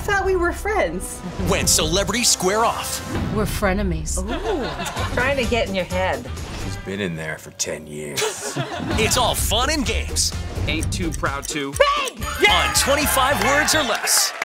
thought we were friends. When celebrities square off. We're frenemies. Ooh, trying to get in your head. She's been in there for 10 years. It's all fun and games. Ain't too proud to. On 25 words or less.